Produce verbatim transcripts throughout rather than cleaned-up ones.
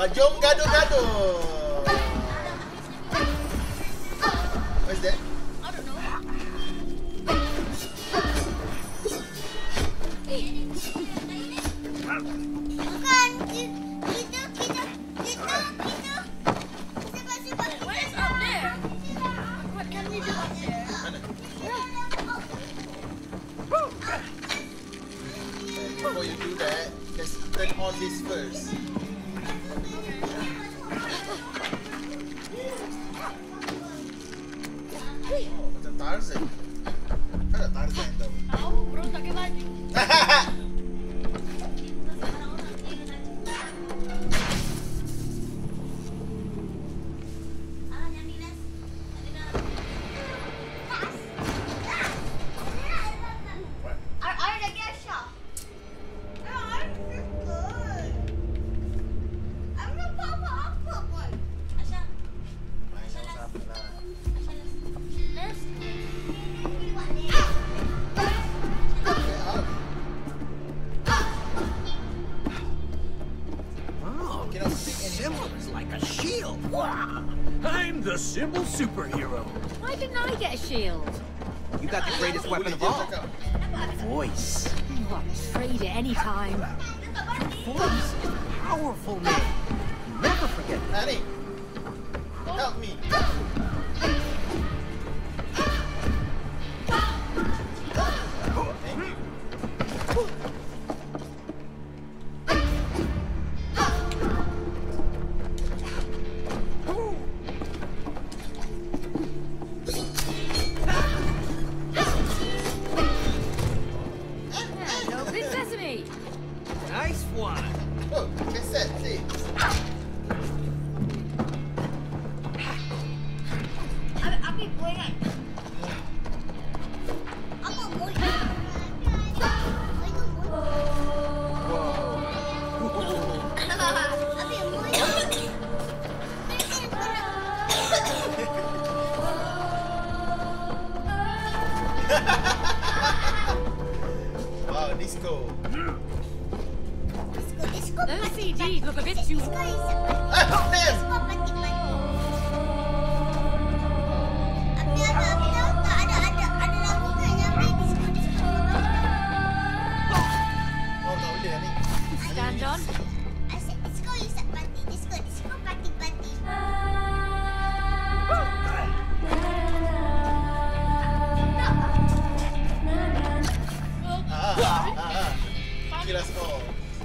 Jom gaduh-gaduh. What's that? I don't know. Bukan. Kita, kita, kita, kita. Sebab-sebab kita. What is up there? What can we do up there? Mana? Before you do that, just turn on this first. Oh, macam Tarzan. Kan ada Tarzan tau. Tahu, bro tak pakai baju. I'm the Symbol Superhero. Why didn't I get a shield? You got the greatest weapon of all. Voice. Oh, I'll trade it any time. Voice is powerful, man. Never forget that. Annie, help me. Thank you. No big sesame. Nice one. Oh, cassette, see. Abi boleh kan? Apa boleh? Abi boleh. Wow, disco. Disco, disco. Those C Ds look a bit too... Disco is Ah, damn! disco pati-pati. Abi ada, abi tahu tak ada ada ada lagu kan yang main disco disco. Oh, tak boleh ni. Stand on. I said disco is pati, disco disco pati-pati. Ah, ah, ah. Kira score.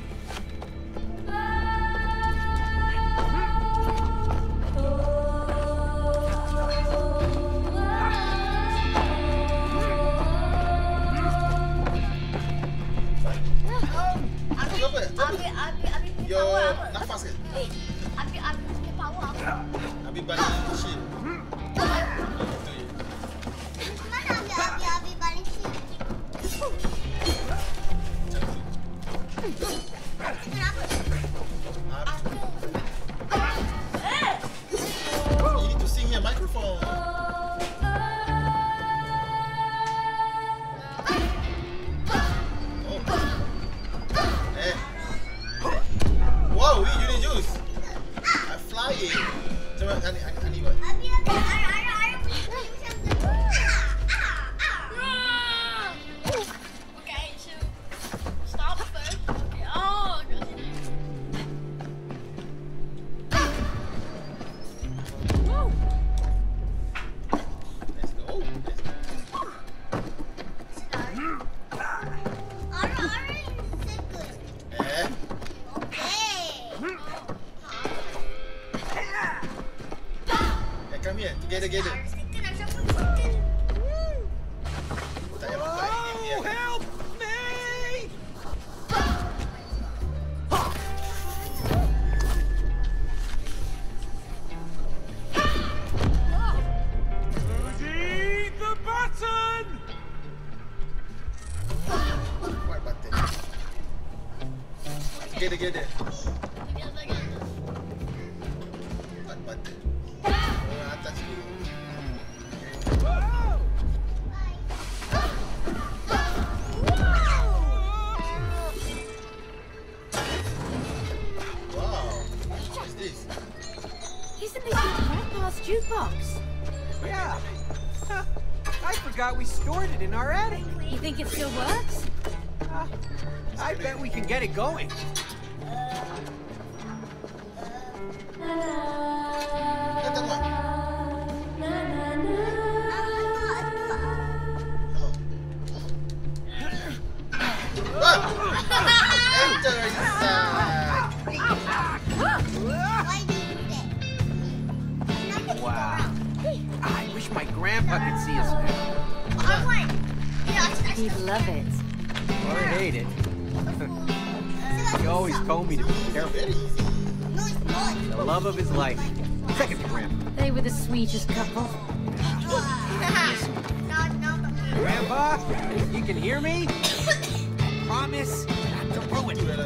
Abi, Apa? abi, abi, abi punya Your power apa? nafas ke? Eh, abi, abi punya power apa? Habis balik shield. Itu je. Mana abi, abi, abi balik shield? Kenapa? Ah, Eh! you need to sing your microphone. Oh. Eh. Wow, we unit juice. I'm flying. Coba Ani, Ani, Ani buat. Abi, abi, ada, ada, ada punya bunyi macam tu. Ah, ah, ah. Okay, so stop first. Okay. Oh, God. Whoa. Let's go. Let's go. Ada, ada yang second. Eh. Okay. Eh, come here. Together, together. Ada second, ada pun second. Tak payah buat ini dia. Help me! Rudy the button! What button? Together, together. Together, together. What button? Oh, atas tu. Wow. What's forgot we stored it in our attic. You think it still works? Uh, I bet we can get it going. Kata Mat. Ah! Enter inside. Why do you do that? Nothing Wow. around. I wish my grandpa could see us now. I want. Yeah, I You'd love it. Or hate it. He always told me to be careful. Very easy. No, it's not. The love of his life. Second to grandpa. They were the sweetest couple. Not, not the Grandpa, if you can hear me, I promise not to ruin it.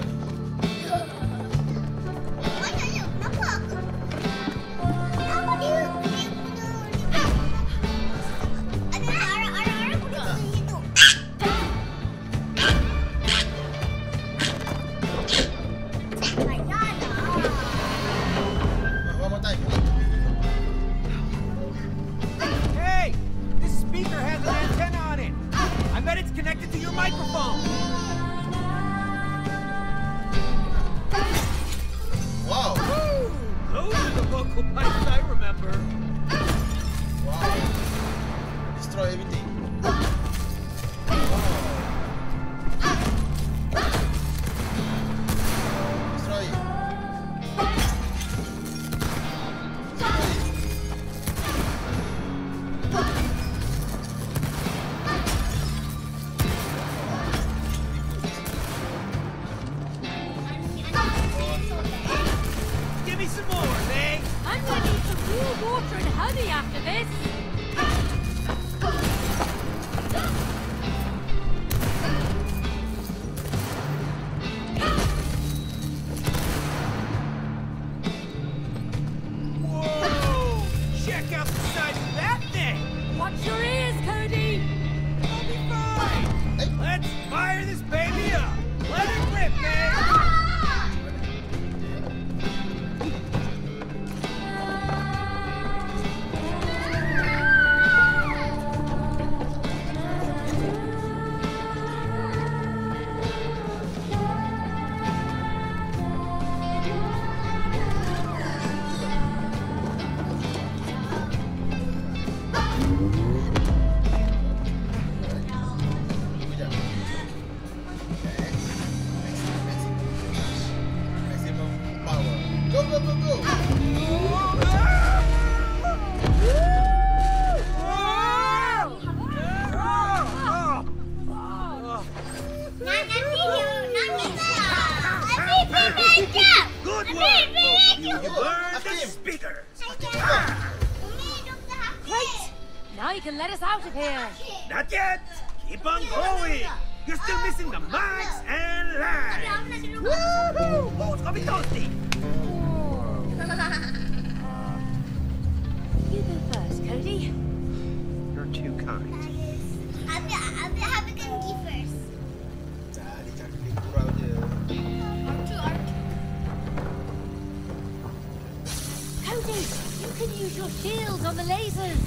Why are you? Kenapa? Kenapa dia? Dia punya. Ada arah-arah punya itu. One more time. Hey, this speaker has an antenna on it. I bet it's connected to your microphone. Wow. Those are the vocal pipes I remember. Wow. Destroy everything. Destroy it. Destroy it. Give me some more, May. I'm gonna need some cool water and honey after this. Whoa! Check out the size of that thing. Watch your ears, Cody. I'll be fine. Hey. Let's fire this baby up. Let it rip, May. Sekejap. Okay. Maximum power. Go, go, go, go. Nanti dia, nanti dia. Abi bekerja. Good Abi work, both of bekerja. you. You burned the Hakim. speakers. Umi, Doktor Hakim. Great. Now you can let us out of here. Not yet. Keep on going. You're still missing the mics and lines. Woohoo! Who's gonna be toasty? You go first, Cody. You're too kind. Abi, Abi, Abi kan pergi first. Cari cari kurau je. Artu, Artu. Cody, you can use your shields on the lasers.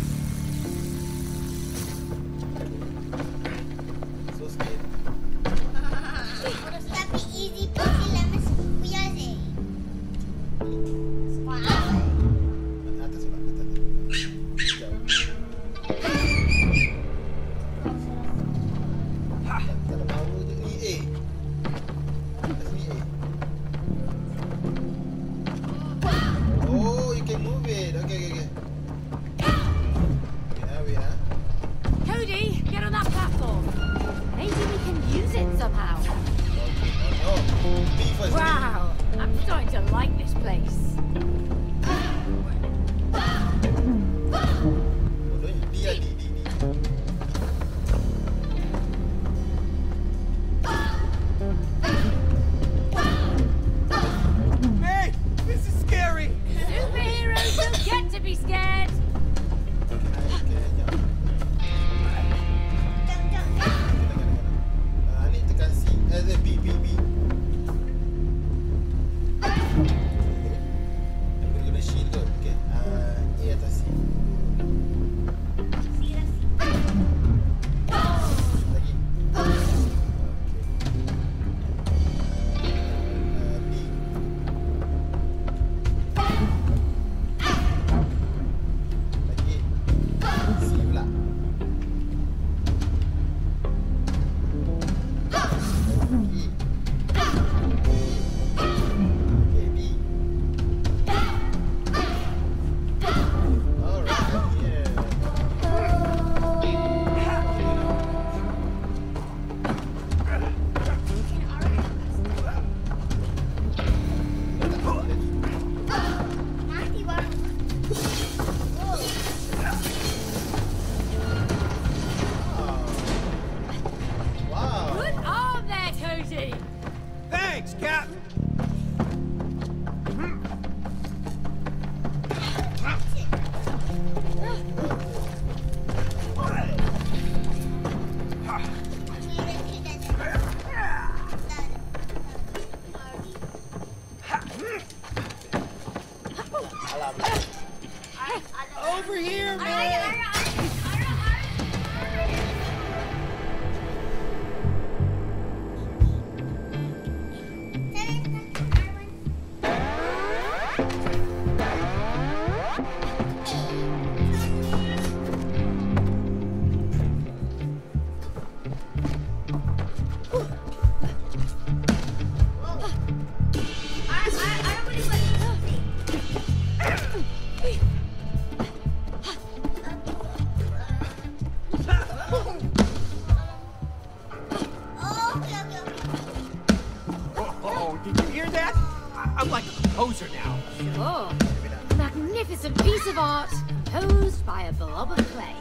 So scary. Tapi easy peasy lemon squeeze je. Wow. Atas pula, atas. Sekejap. Tak tak ada power je. Ni A. Atas ni A. Oh, you can move it. Okay, okay, okay. Wait ah, wait ah. Cody, get on that platform. Maybe we can use it somehow. Oh, no. B first. B. Wow, I'm starting to like this place. Bodohnya. D lah, D, D, D. Hey, this is scary. Superheroes don't get to be scared. Okay, jap. Jom, jom, jom. Ah, ni tekan C. Eh, B, B, B. I'm like a composer now. Sure. A magnificent piece of art composed by a blob of clay.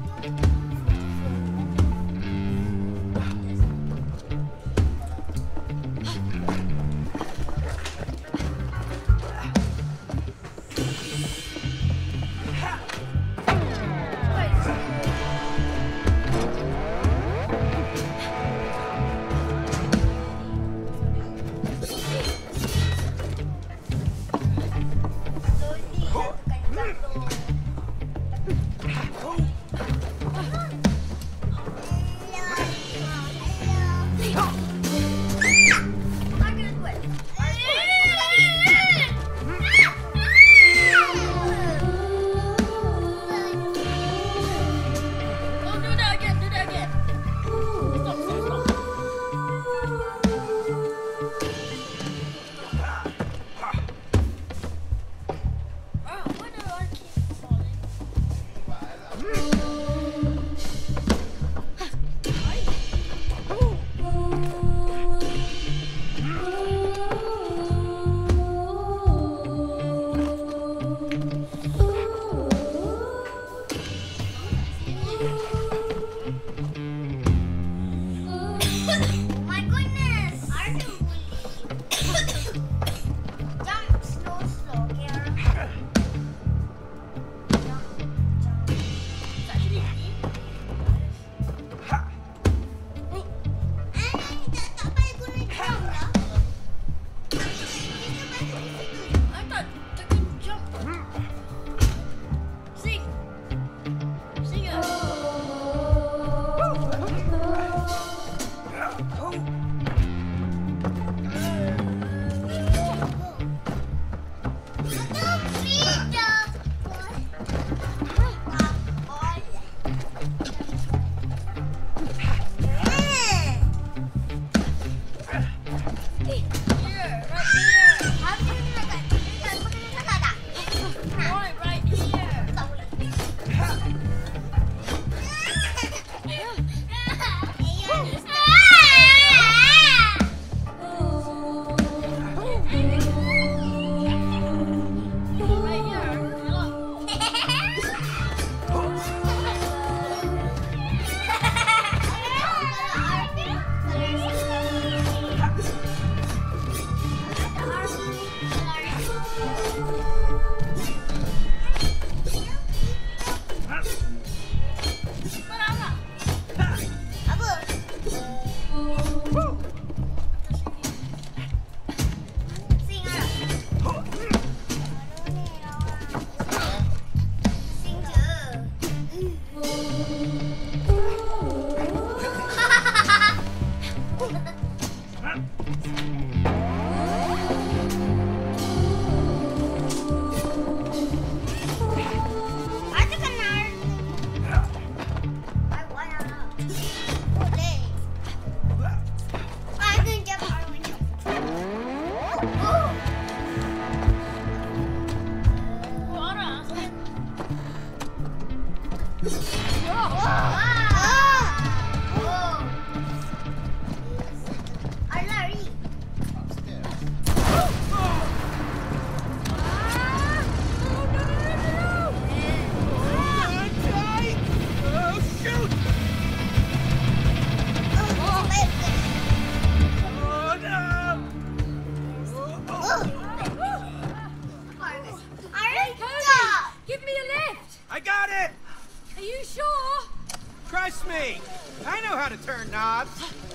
Trust me, I know how to turn knobs.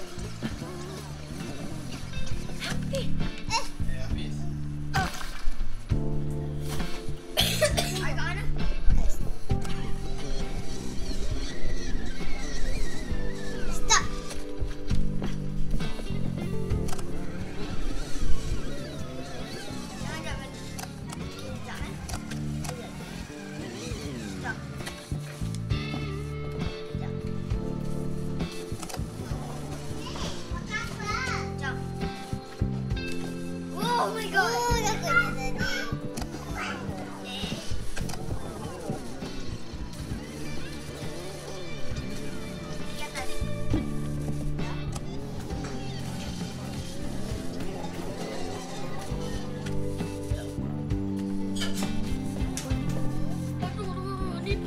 Ya, habis. I got him. Stop. Jangan, jangan. Jangan. Stop. Jump. Oh my god. Oh, that's good.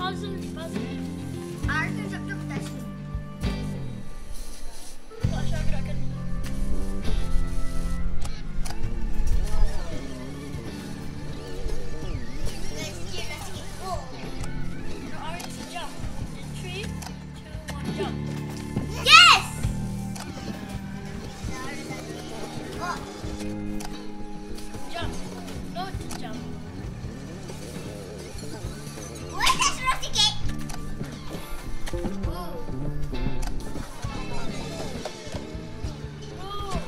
puzzle, puzzle. R tu jap-jap tak sih. Tak Syah gerakkan ni. Let's get, let's get. Oh. No, R is jump. In three, two, one, jump. Yes! Oh. Jump. No, just jump. What is roti cake? Oh. Oh.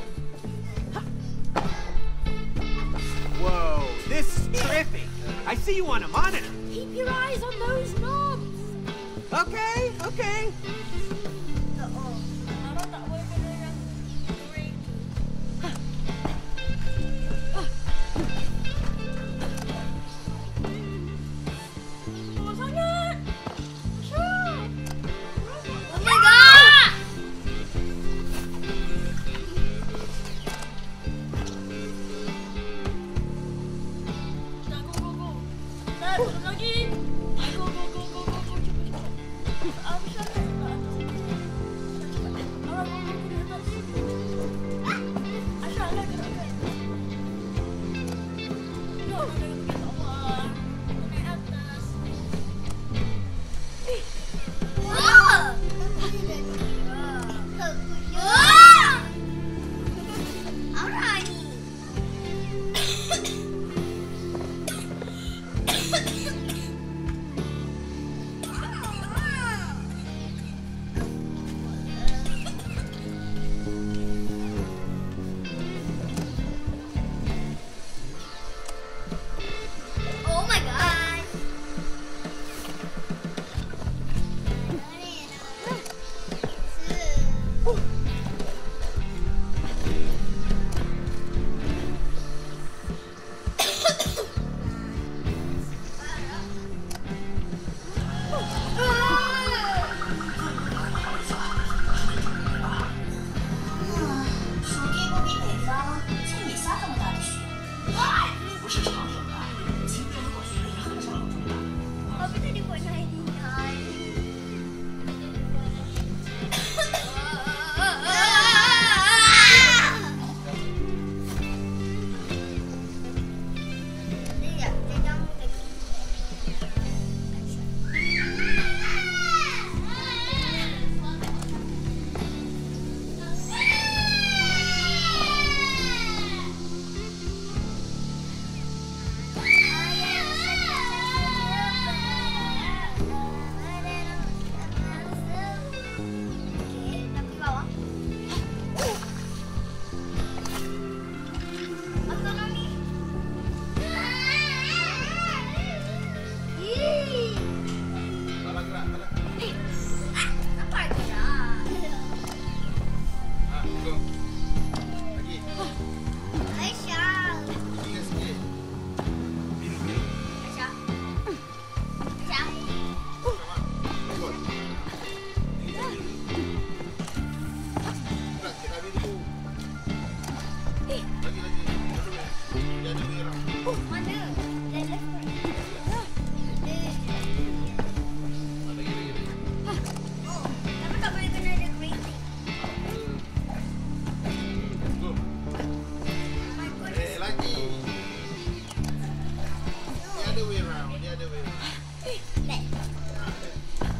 Whoa, this is trippy. I see you on a monitor. Keep your eyes on those knobs. Okay, okay. Oh. Ara tak boleh kena yang green tu. Oh, sangat. Syah. Oh my god! Dah, go, go, go. Dah, belum lagi. Go, go, go, go, go, go. Cepat, cepat. Um, Syah, kat atas. Ara, go, go, go, di atas. Aisyah, dah gerakkan. No, no, jangan pergi ke bawah. Naik atas. Oh! Apa ni? Oh my god. Tapi tadi buat naik ni kan. Dia dia jangan lagi. Okey, nak pergi bawah. Autonomi. Ih. Salah gerak, salah. Apa gerak? Ah, go. Lagi. Aisyah. Sikit, sikit. Aisyah. Aisyah. Come on. Ikut. Tinggi sekali dulu. Gerak sikit, habis dulu. Lagi, lagi. Dia ada merah. Mana? Left, left, right. Ah, lagi, lagi, lagi. Oh, tapi tak boleh kena ada green thing. Go. My God. Eh, lagi. The other way round. The other way round. Left. Ah, left.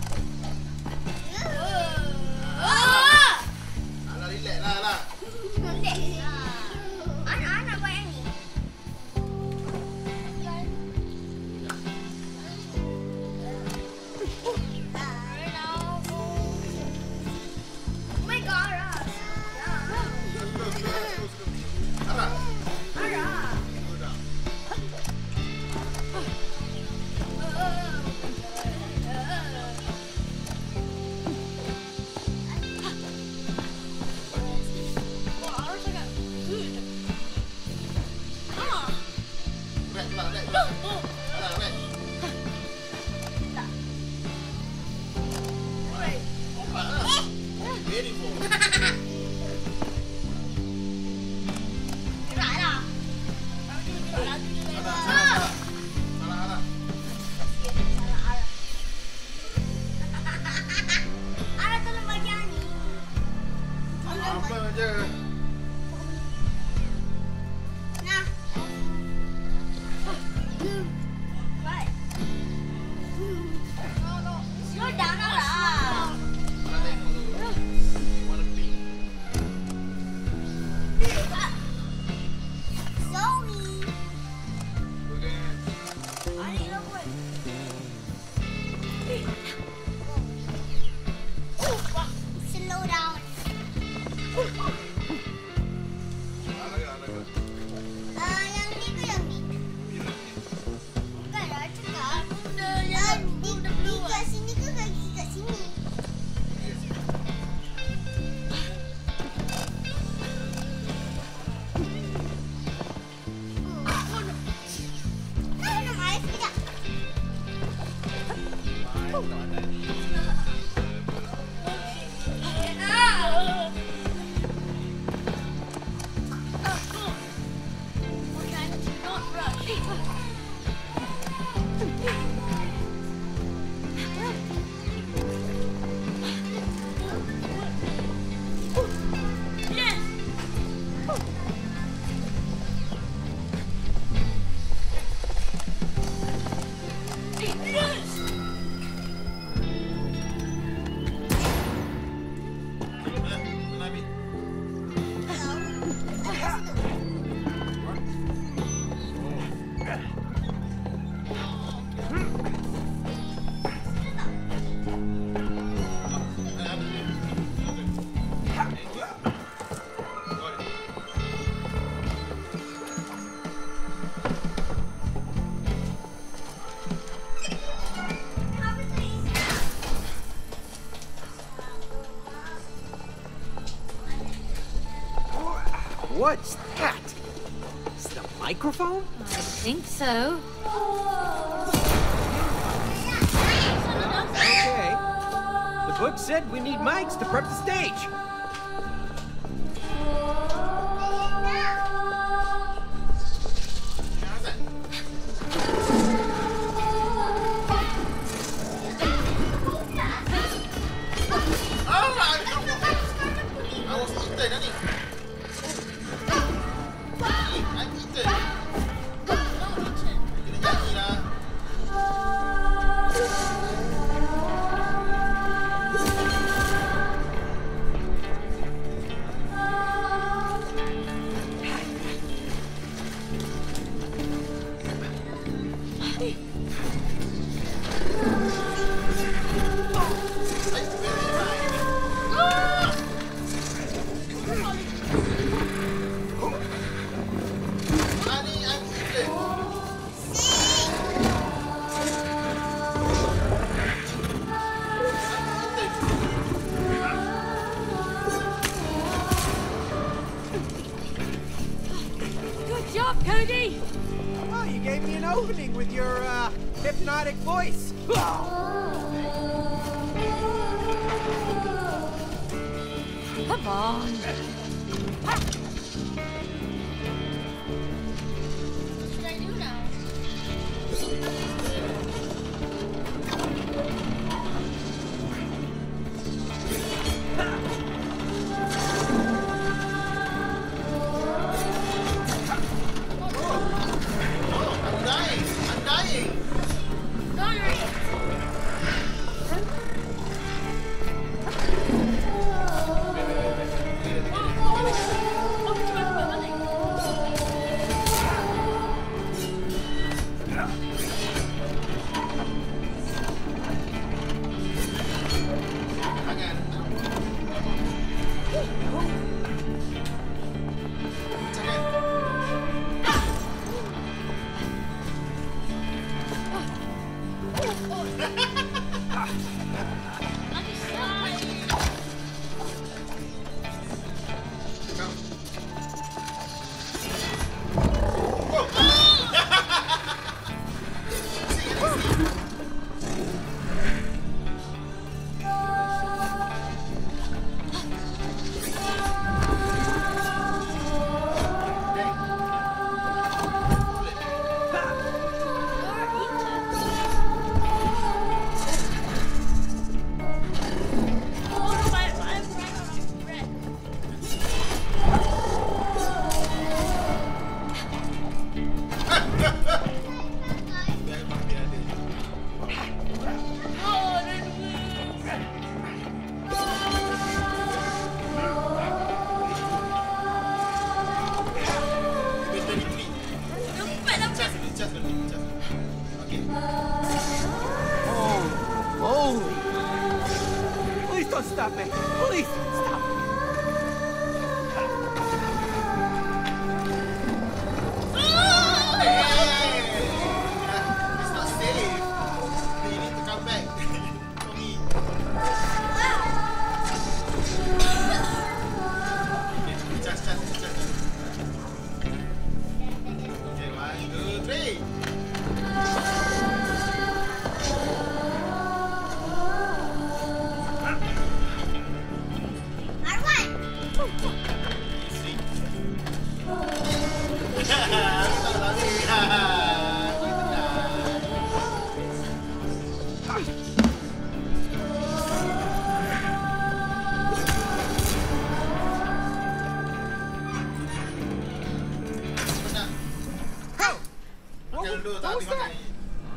Oh! Alah, relax lah, lah. Left. Anak, anak buat yang ni. Oh my God, Ras. Go, go, go, go, go. Arah. Ara. Go down. Wah, Ara sangat good. Ah. Back pula, back pula. Oh. Alah, back. Right. Opat lah. Very full. Gerak lah. Laju, gerak laju je. Salah, salah, salah. Salah arah. Salah arah. je. Nah. What? No, no. Slow down lah. Mana tengok dulu. Mana pi? Sorry. Bukan. Ani lah boy. Slow down. Alaga, alaga. Ah, yang ni ke yang ni? Bukan lah, cakap. Bunda Ah, yang di, bunda di blue kat sini ke kaki kat sini? Nak minum air sekejap. Not rush. Yes. Yes. Mana pi? What's that? Is it a microphone? I think so. Okay. The book said we need mics to prep the stage. Awas kita dah ni. Ni, kita. Kena nyanyi lah. Ay, very fine. Ani, ani kita. Good job, Cody. Oh, you gave me an opening with your uh, hypnotic voice. Come on. What should I do now? I'm dying. I'm dying. Sorry. Wait, wait, wait, wait. tahan di mana ini?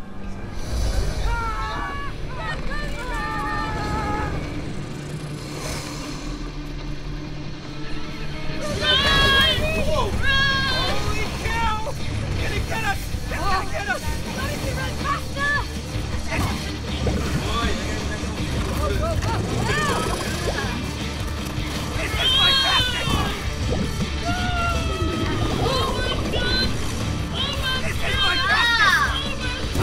Wow. Holy cow! Gonna get us! They're gonna get us! Woi, This is my fastest! This is my fastest!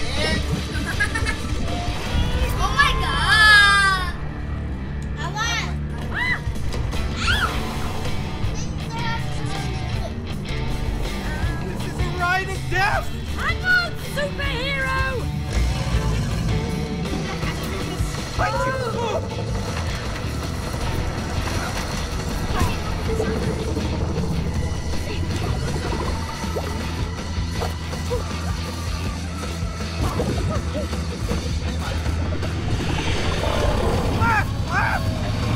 Oh my god! Awan! This is a ride of death! Hang on, superhero! Fight you! Left! Left!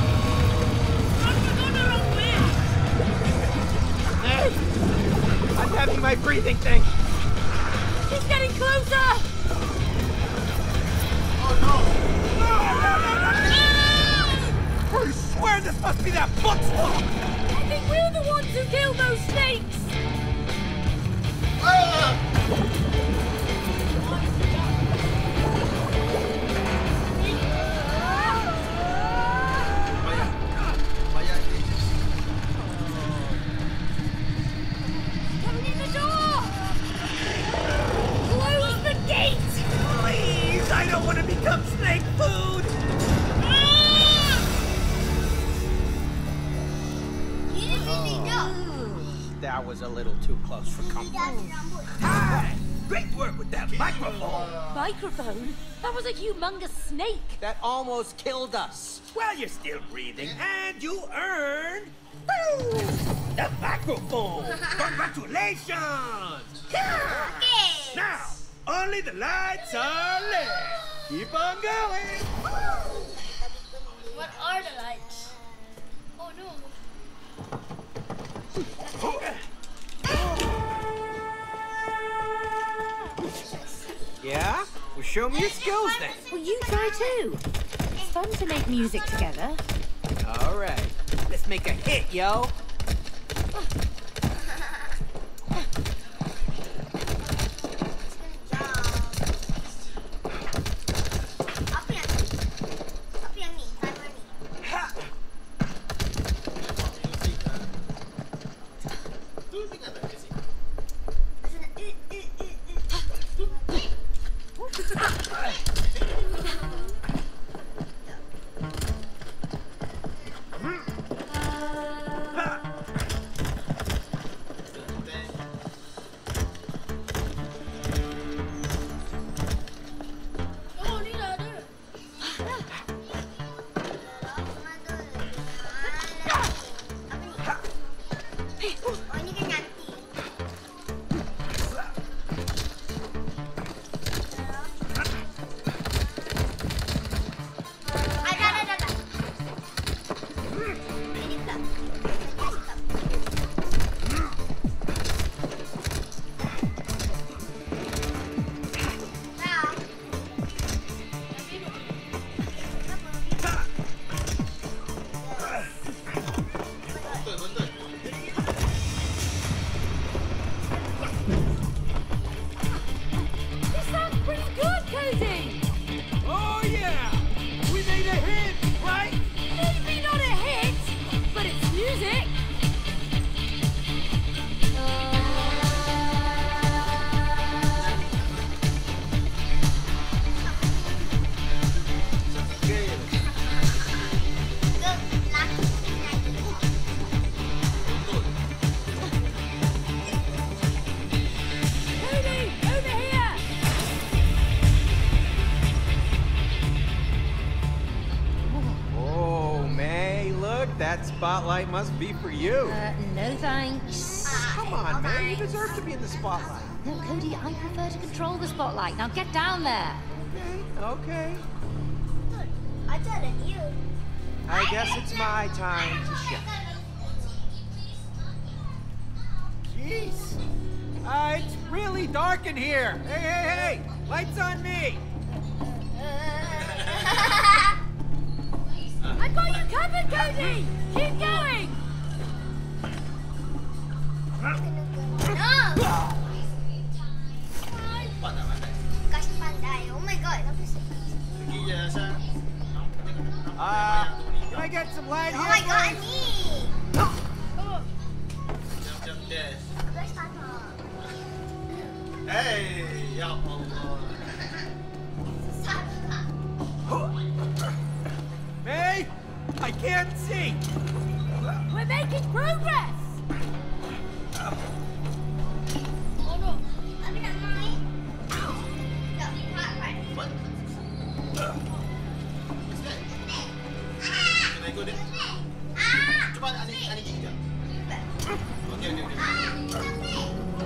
Hey! I'm having my breathing thing! He's getting closer! Oh no! No, no, no, no, no! I swear this must be that footstool! I think we're the ones who killed those snakes! Ah! Bayar ni. Coming in the door! Close the gate! Please, I don't want to become snake food! That was a little too close for comfort. Hi! Great work with that microphone! Microphone? That was a humongous snake! That almost killed us. Well, you're still breathing, and you earned woo, the microphone. Congratulations! Okay. Now, only the lights are left. Keep on going. What are the lights? Oh no. Yeah? Well, show me your skills then. Well, you try too. It's fun to make music together. All right, let's make a hit, yo. Apa yang ni? Apa yang ni? Timer ni. Ha! Musik ah. Tu ingat tak musik? Macam nak, eh, eh, eh, eh. Oh, ni dah ada. Oh, ini kan nanti. Ada, ada, ada, ada. Ini tak. Kasih tak. Nah. Betul, betul. This sounds pretty good, Cozy! Oh yeah, we made a hit, right? Maybe not a hit, but it's music! Cody, over here! Oh, May, look, that spotlight must be for you. Uh, no thanks. Come on, man, you deserve to be in the spotlight. No, Cody, I prefer to control the spotlight. Now get down there. Okay, I thought of you. I guess it's my time to shine. Jeez, uh, it's really dark in here. Hey, hey, hey! Lights on me! I've got you covered, Cody! Keep going! No! Cepat tak pandai. Kasih pandai. Oh my god. Apa sih? Pergi je Asha. Uh, can I get some light Oh here? my god, please? ni. Jam-jam dash. Guys, tak. Hey, ya Allah. May? I can't see! We're making progress! Oh no. Tapi nak main. Tak, tak, tak. What? What's that? Can I go there? Cuba Ani Ani gigi jap. Okay, okay, okay.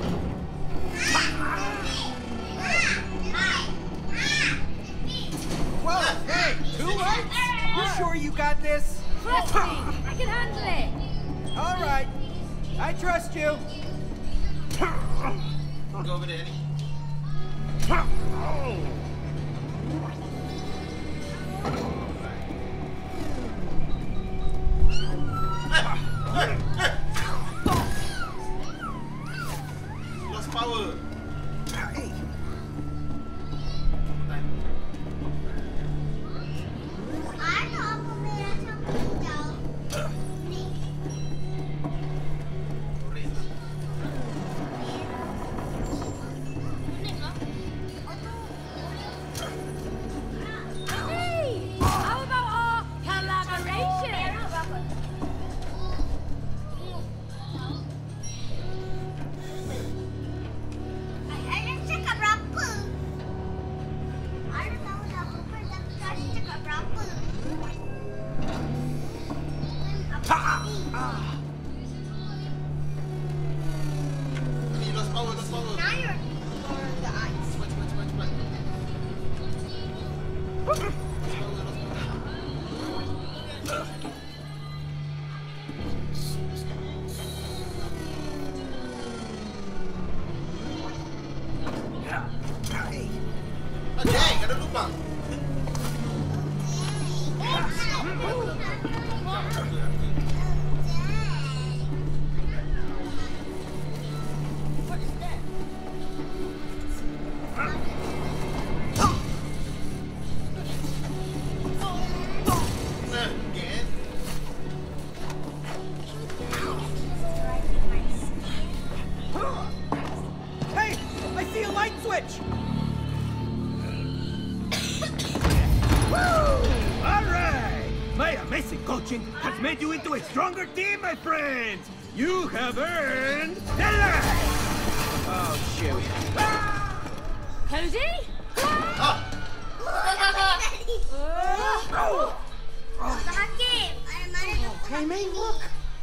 Whoa, hey! Two lights? You sure you got this? Trust me, I can handle it! All right. I trust you. Go over there, Ani. Lost power. Ano ako meron sa hijau? Ni. Hey! How about our collaboration? Ay, ay, cakap berapa? Ada tahu dah berapa tapi tadi cakap berapa? Apa ni? Ani lost power, lost power. Now you're for the eyes. Cepat, cepat, cepat, cepat. Lost power, lost power. Ah, dang, ada lubang. What is that? Eh, again. Hey! I see a light switch! All right! My amazing coaching has made you into a stronger team, my friends! You have earned the light! Oh, shoot. Cody? Ah, Pak Hakim, ada mana tu? Hey, May, look!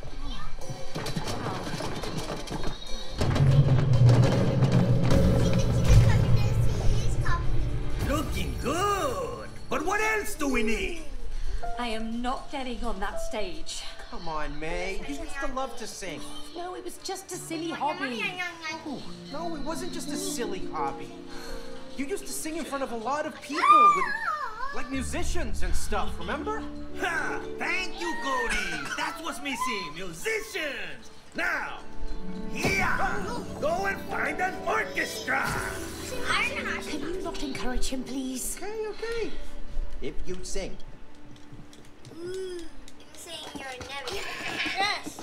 Cita-cita kami sis kami. Looking good! But what else do we need? I am not getting on that stage. Come on, May. You used to love to sing. No, it was just a silly hobby. No, it wasn't just a silly hobby. You used to sing in front of a lot of people, with, like musicians and stuff, remember? Ha! Thank you, Cody! That's what's missing! Musicians! Now, here! Go and find an orchestra! Can you not encourage him, please? Okay, okay. If you sing. Ooh, I'm saying you're never. Yes.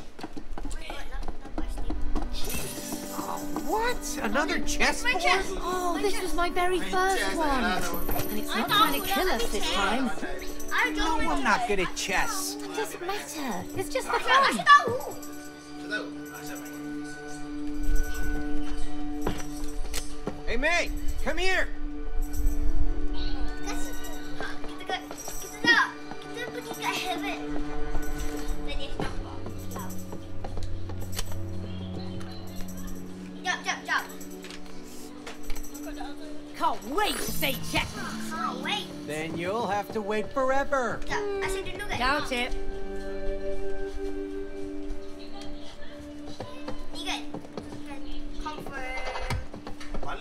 What? Another chessboard? Oh, this was my very first one. And it's not trying to kill us this time. I No, don't I'm not good at chess. It doesn't matter. It's just for Kasih fun. tahu. saya tahu. Ah, siapa? Hey, May, come here. Kasih. Ha, kita ke kita tak. Kita pergi ke heaven. Dan dia nampak. Jap, jap, jap. Can't wait to say check. Oh, wait. Then you'll have to wait forever. Jap, asyik dulu kan? Doubt it. Ni kan? Kan confirm.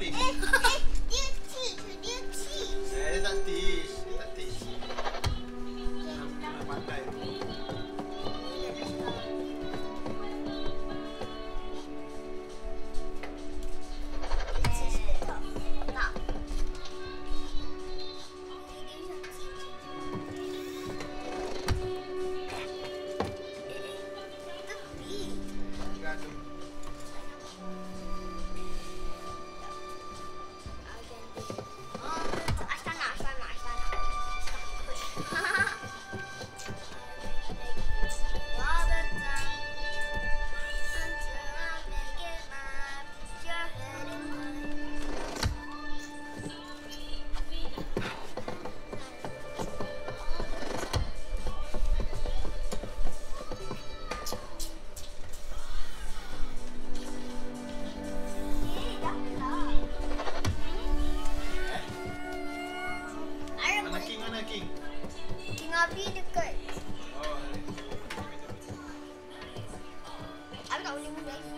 random. Astana, Astana, Astana. All the time until I make it mine. Put your head in mine. Mana king, mana king? King Abi dekat. Oh, Abi tak boleh move lagi.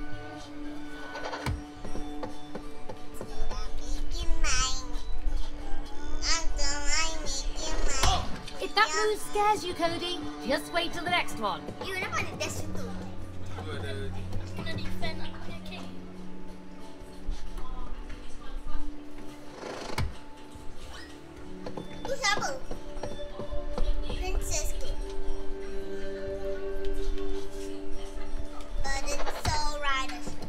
oh. If that move scares you, Cody, just wait till the next one. You nampak ada dash tu? Itu ada. Kena defend aku punya king. Tu siapa? Princess tu. But it's so right.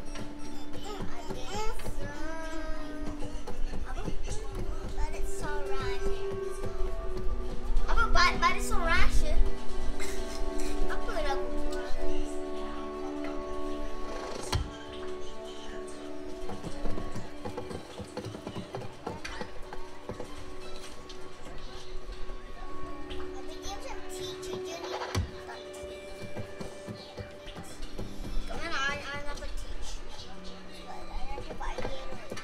Apa? But it's so right. Apa? But, but it's so right. Apa lagu? Tapi dia macam teacher je ni. Tak kat mana I, I dapat teach? But I dapat idea.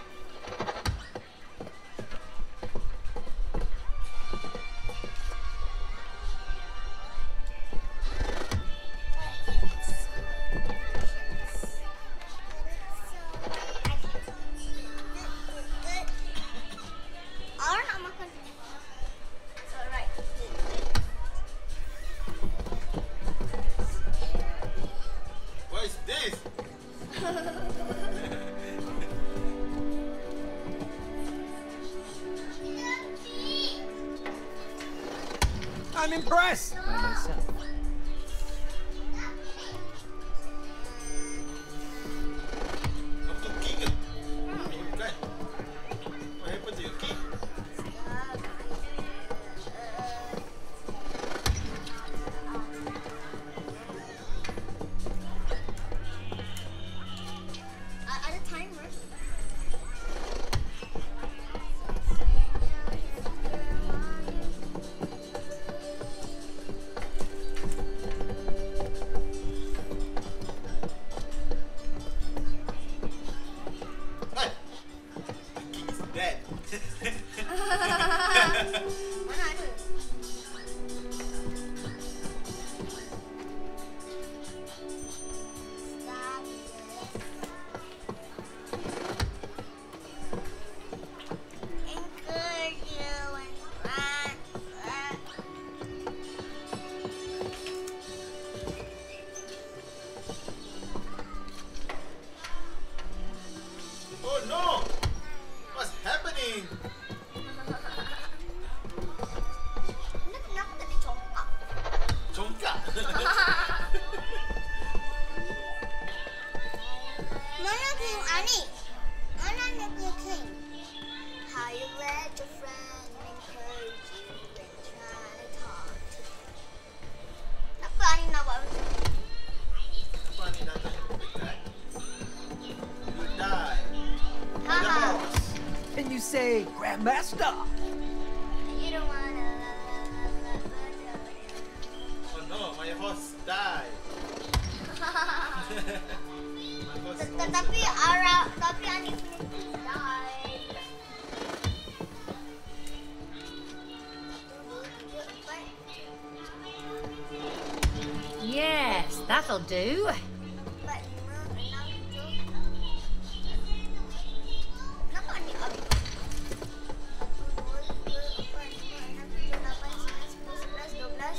Orang nak makan. Alright. What is this? I'm impressed by myself. Apa tu king ke? Bukan. What happened to your king? Ada timer. Hey! The king is dead. Mana ada? Stop this. Encourage you and run. Oh no! What's happening? Kenapa tak dicongkak? Congkak. Mana King Ani? Mana King King? How you let your friend encourage you when trying to talk to you? Kenapa Ani nak buat macam ni? Apa ni datang dekat? You die. Haha. And you say, Grandmaster! You don't wanna. Oh no, my horse died. My horse also Tetapi died. Ara, tapi Ani punya king died. Yes, that'll do. Empat, lima, enam, tujuh. Kenapa Ani habis? Dua, tiga, empat, lima, enam, tujuh, lapan, sembilan, sepuluh, sebelas, dua belas.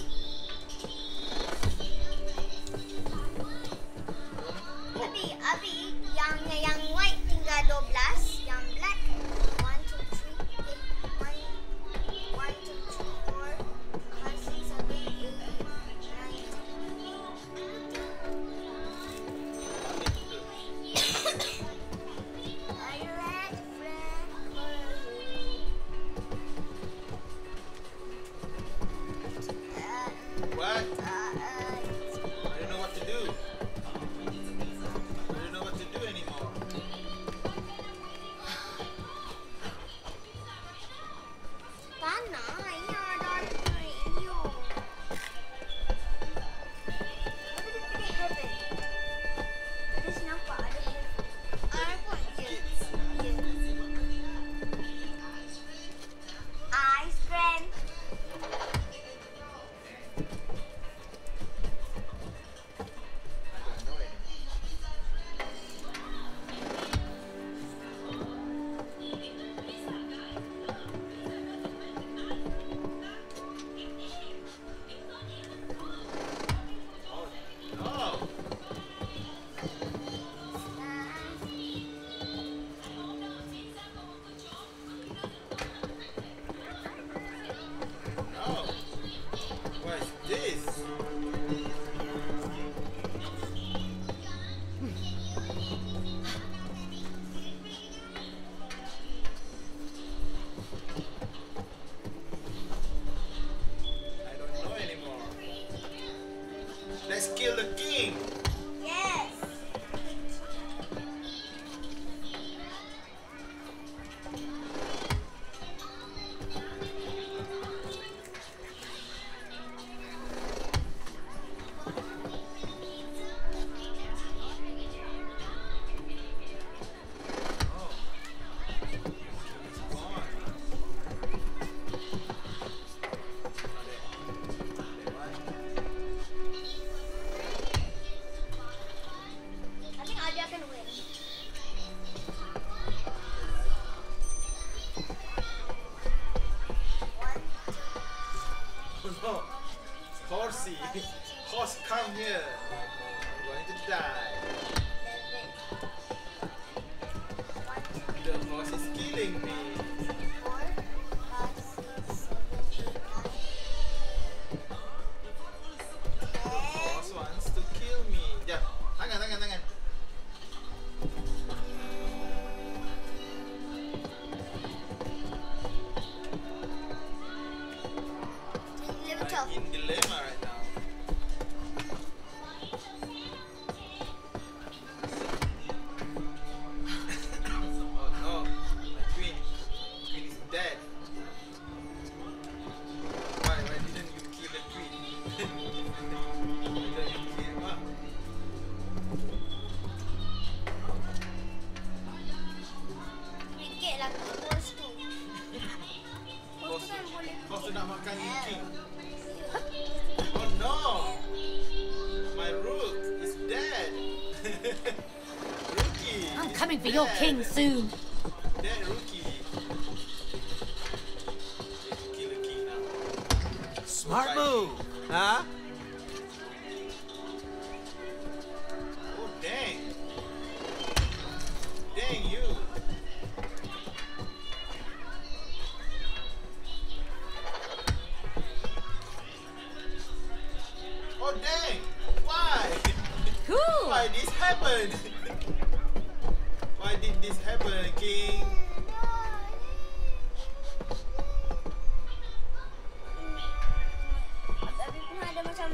Abi, Abi, yang yang white tinggal dua belas, yang black one, two, three, eight, one, one, two, three, four, five, six, seven, eight, nine, ten. come here. I'm going to die. The boss is killing me. Boss wants to kill me. Jap, tangan, tangan, tangan. I'm in dilemma right now. Oh no, my queen. Queen is dead. Why, why didn't you kill the queen? Why didn't you kill her? Fikir lah bos tu. Bos tu, bos tu nak makan king. Oh no! My rook is dead. Rookie. I'm is coming for dead. your king soon. Dead rookie. Kill the king now. Smart move, huh? Oh dang! Dang you! Oh dang! Why? Cool. Why this happened? Why did this happen, King? Tapi pun ada macam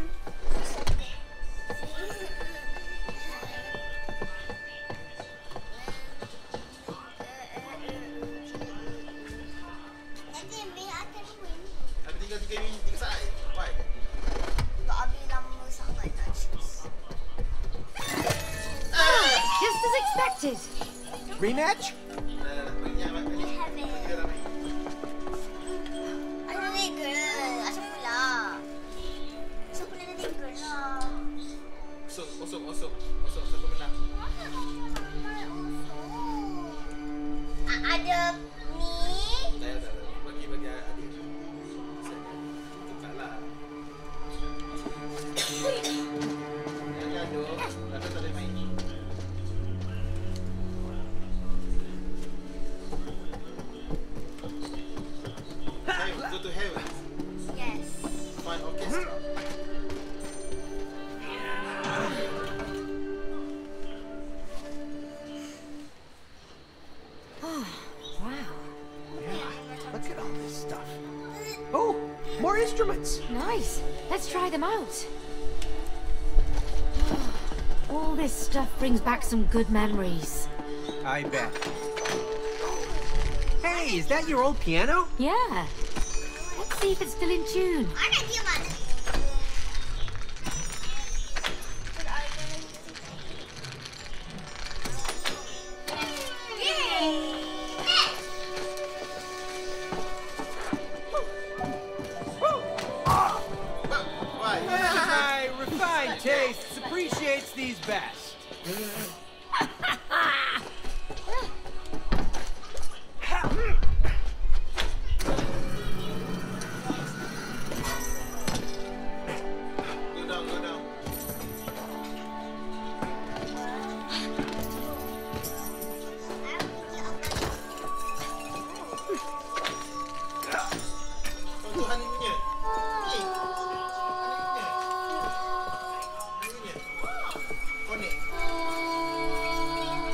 nanti Abi akan win. Abi tinggal tiga minit tiga saat. Why? Sebab Abi lama sangat nak choose. Just as expected. Rematch? Dah, dah, dah. Bagi, bagi, bagi. Have it. Kita dah main. Asal tiga. Asal pula. Asal pula ada tiga lah. Kosong, kosong, kosong. Kosong, siapa menang? A- Ada ni. Dah, dah, dah. Bagi, bagi adik. Tukarlah. Jangan gaduh. Gaduh tak boleh main. Heaven, go to heaven. Yes. Find orchestra. Wow. Look at all this stuff. Oh, more instruments. Nice. Let's try them out. All this stuff brings back some good memories. I bet. Hey, is that your old piano? Yeah. Let's see if it's still in tune. Anak dia mana? Why? My refined tastes appreciates these best. Go down, go down. Oh, tu honey punya. Ni. Honey punya. Honey punya. Connect.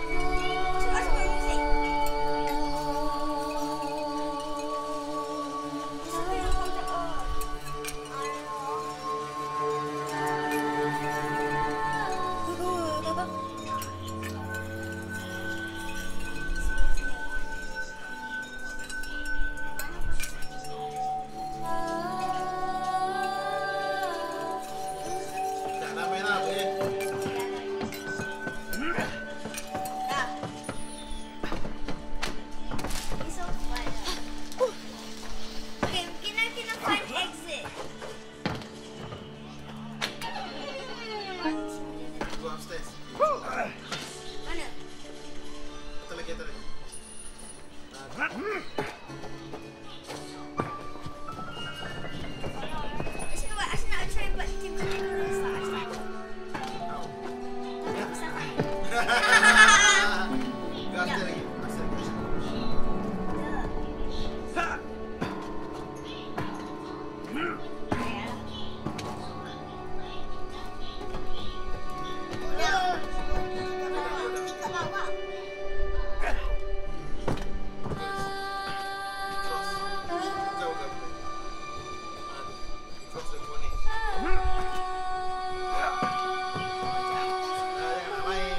Gas dia lagi. Acceleration. Ha! Tingkat bawah. Cross. Jauh ke? Cross the corner. Ah, jangan nak main.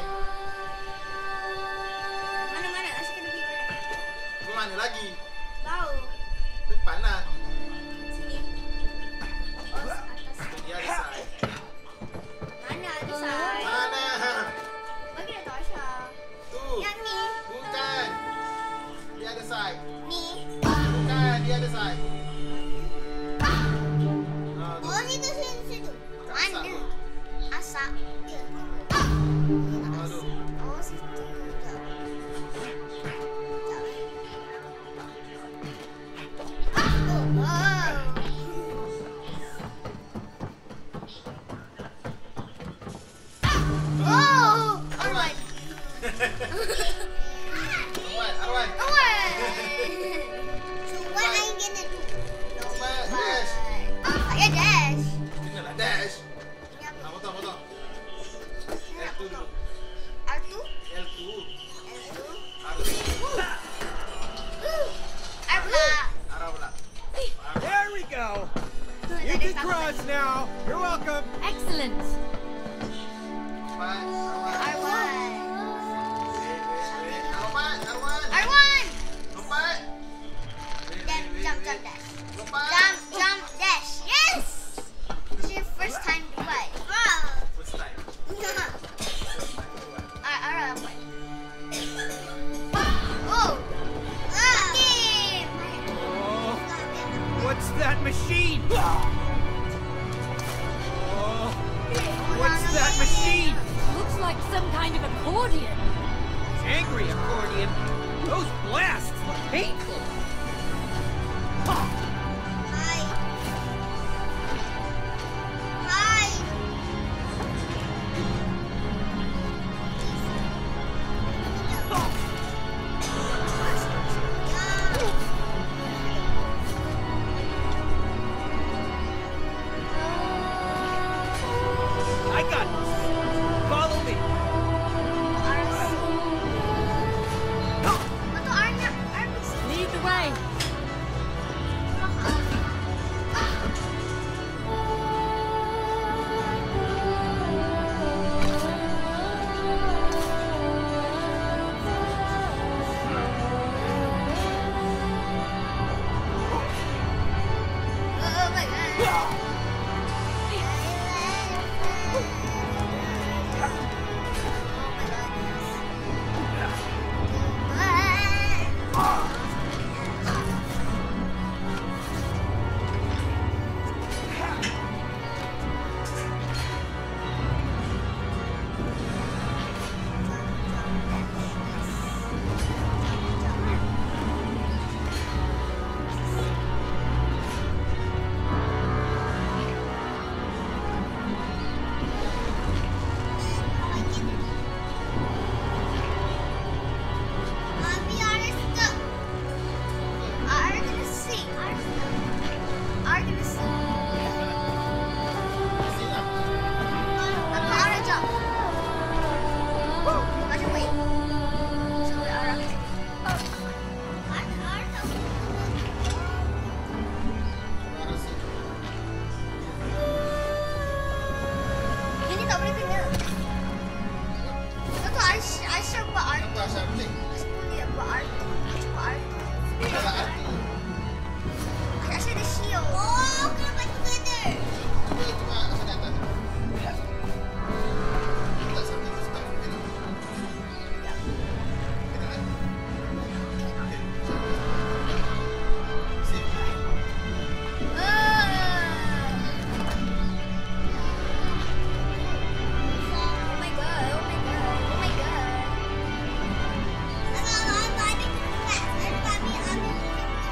Mana-mana? Asyik kena pergi mana? Ke mana lagi? Tahu. Depan lah. Sini. Oh, atas. Dia ada side. Mana ada side? Mana? Bagi dah tahu Aisyah. Tu. Yang ni. Bukan. Dia ada side. Ni. Bukan, dia ada side. Ah, tu. Oh, situ, situ, situ. Mana? Asak. Ya. Aduh. Oh, situ. Jap. Jap. Oh, oh. Oh, alright. Arwan, Arwan. Alright. So what are you gonna do? Lompat, dash. Saya dash. Kenalah dash. Ini apa? Ah, potong, potong. Saya nak L two dulu. potong. R two? L two. L two? R two. R pula. Arah pula. There we go. Tak You ada can satu cross lagi. now. You're welcome. Excellent. Lompat, Arwan. R one. Wait, wait, wait. Lompat, Arwan. R one. Lompat. Wait, Then wait, wait, jump, wait. jump, dash. Lompat. Jump, jump, dash. Yes. It's your first time to fight. Wow. First time. R R apa? Oh. Ah. Game. Oh, what's that machine? Oh, what's that machine? Looks like some kind of accordion. Angry accordion. Those blasts look painful. Hi. Hi. I got this. Follow me. Betul R-nya. R B C. Lead the way. Oh my god. Ini tak boleh kena. Betul, Aisyah Aisyah buat R Apa Aisyah boleh? Aisyah boleh buat R two. Aisyah buat R two. Kalau R two. Aisyah ada shield. Oh, kena buat together. Cuba, cuba Aisyah di atas. Tak sampai tu stop. Kena. Kena kan? Okay. Save. Oh my god, oh my god, oh my god. Kalau apa ada kena, ada kami ambil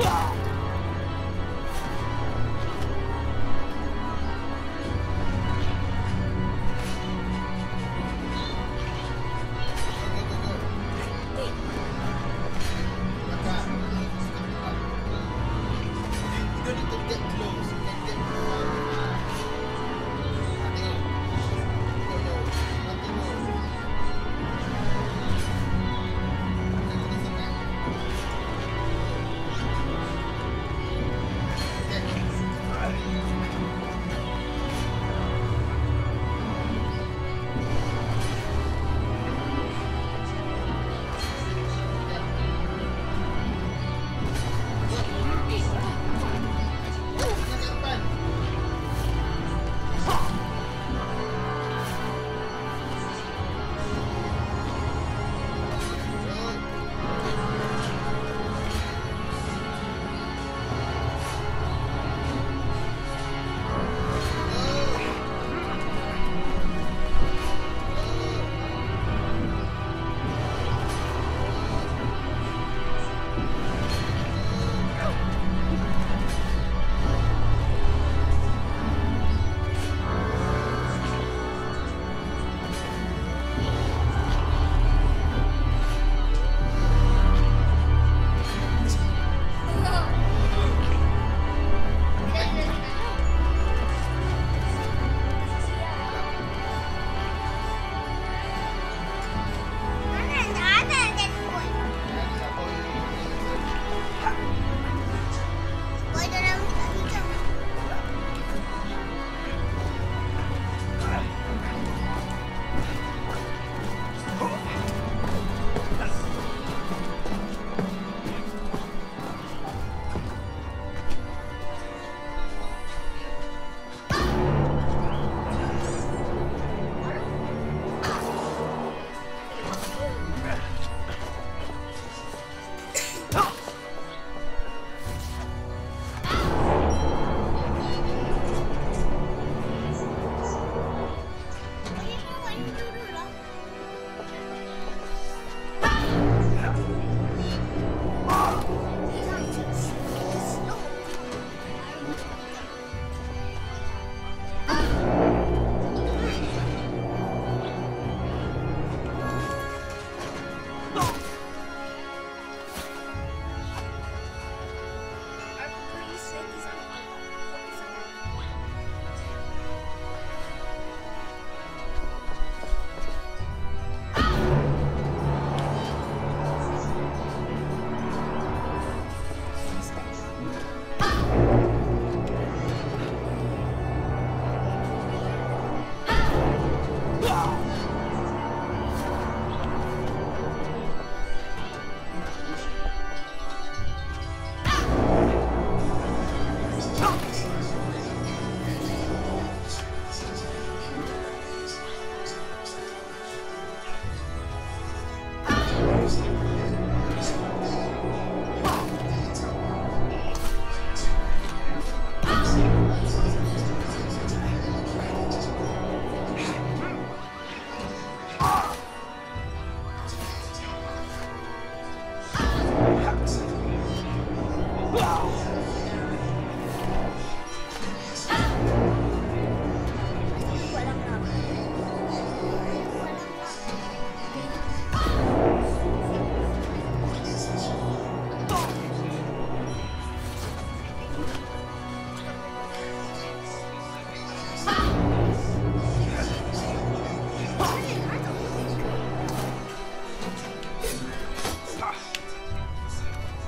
Hãy subscribe cho kênh Ghiền Mì Gõ để không bỏ lỡ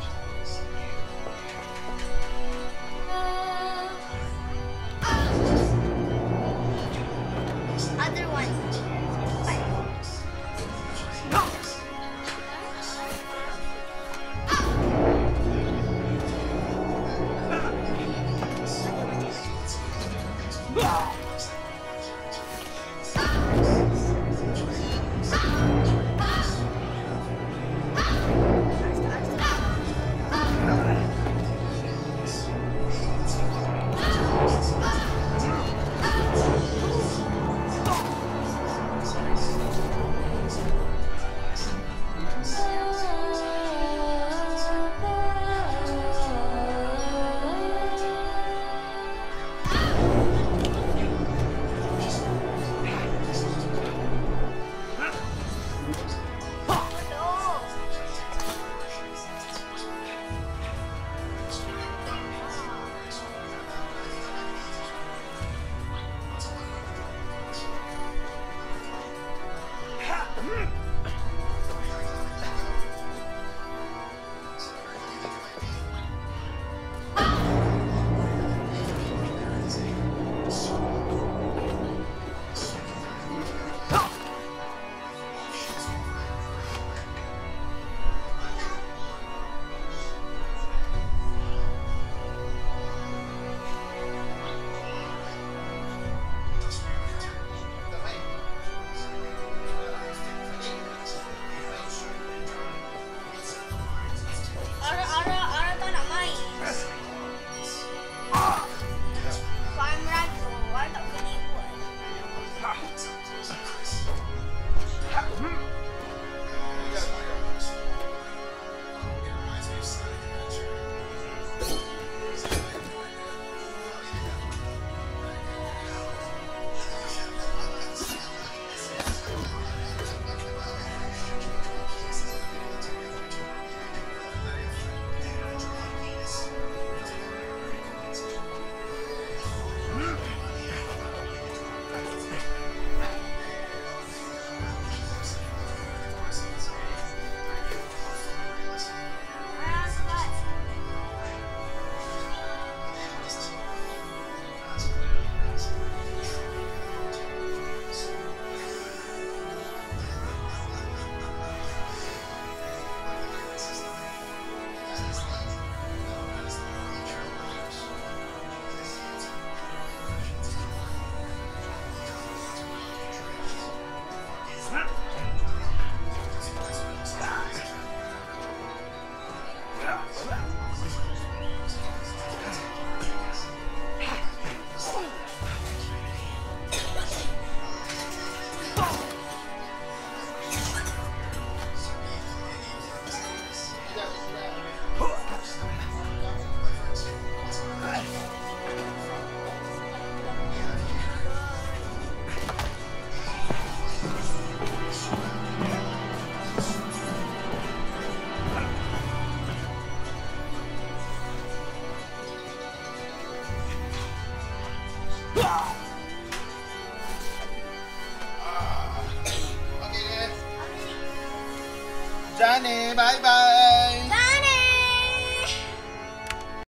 Johnny, bye bye.